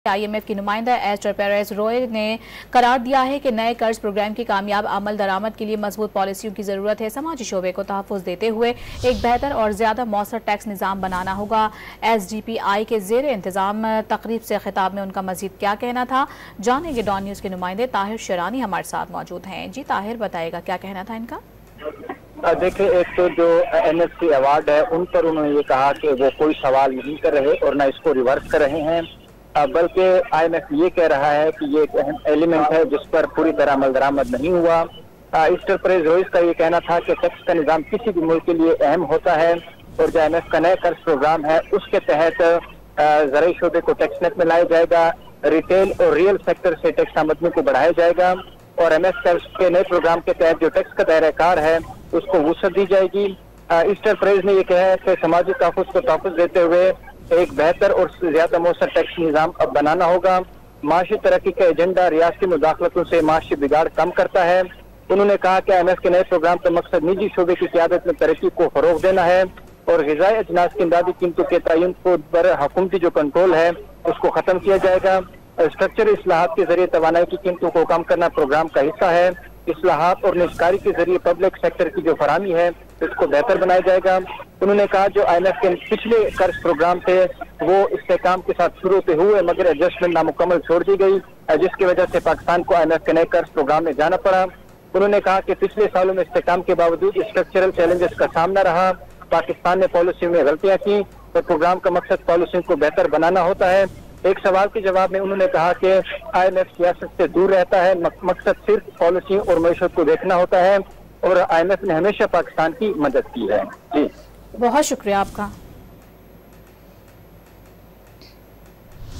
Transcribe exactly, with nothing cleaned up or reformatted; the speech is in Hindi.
आईएमएफ की नुमाइंदा एस्टर पेरेस रॉय ने करार दिया है कि नए कर्ज प्रोग्राम की कामयाब अमल दरामद के लिए मजबूत पॉलिसियों की जरूरत है। समाजी शोबे को तहफ़्फ़ुज़ देते हुए एक बेहतर और ज्यादा मौसर टैक्स निज़ाम बनाना होगा। एस डी पी आई के जेर इंतजाम तकरीब से खिताब में उनका मजीद क्या कहना था, जानेंगे। डॉन न्यूज़ के नुमाइंदे ताहिर शरानी हमारे साथ मौजूद हैं। जी ताहिर, बताएगा क्या कहना था इनका। देखिए, एक तो जो एन एस सी अवार्ड है उन पर उन्होंने ये कहा कि वो कोई सवाल नहीं कर रहे और न इसको रिवर्स कर रहे हैं, बल्कि आई एम एफ ये कह रहा है कि ये एक अहम एलिमेंट है जिस पर पूरी तरह अमल दरामद नहीं हुआ। एस्टर पेरेस रॉय का ये कहना था कि टैक्स का निज़ाम किसी भी मुल्क के लिए अहम होता है और जो आई एम एफ का नया कर्ज प्रोग्राम है उसके तहत ज़राई शोबे को टैक्स नेट में लाया जाएगा, रिटेल और रियल सेक्टर से टैक्स आमदनी को बढ़ाया जाएगा और एम एफ के नए प्रोग्राम के तहत जो टैक्स का दायरा कार है उसको वुसअत दी जाएगी। एस्टर पेरेस ने यह कहा है कि समाजी तहफ़्फ़ुज़ को तहफ़्फ़ुज़ देते हुए एक बेहतर और ज्यादा मौसर टैक्स निज़ाम अब बनाना होगा। माशी तरक्की का एजेंडा रियासती मुदाखलतों से माशी बिगाड़ कम करता है। उन्होंने कहा कि आई एम एफ के नए प्रोग्राम का मकसद निजी शोबे की क़यादत में तरक्की को फरोग देना है और ग़िज़ाई अजनास की इमदादी कीमतों के तयन को पर हुकूमती जो कंट्रोल है उसको खत्म किया जाएगा। स्ट्रक्चर इस्लाहात के जरिए तवानाई की कीमतों को कम करना प्रोग्राम का हिस्सा है। इस्लाहात और निष्कारी के जरिए पब्लिक सेक्टर की जो फराहमी है उसको बेहतर बनाया जाएगा। उन्होंने कहा जो आई एम एफ के पिछले कर्ज प्रोग्राम थे वो इस्तेहकाम के साथ शुरू तो हुए मगर एडजस्टमेंट नामुकम्मल छोड़ दी गई, जिसकी वजह से पाकिस्तान को आई एम एफ के नए कर्ज प्रोग्राम में जाना पड़ा। उन्होंने कहा कि पिछले सालों में इस्तेहकाम के बावजूद स्ट्रक्चरल चैलेंजेस का सामना रहा, पाकिस्तान ने पॉलिसी में गलतियां की और प्रोग्राम का मकसद पॉलिसी को बेहतर बनाना होता है। एक सवाल के जवाब में उन्होंने कहा कि आई एम एफ सियासत से दूर रहता है, मकसद सिर्फ पॉलिसी और मईशत को देखना होता है और आई एम एफ ने हमेशा पाकिस्तान की मदद की है। जी बहुत शुक्रिया आपका।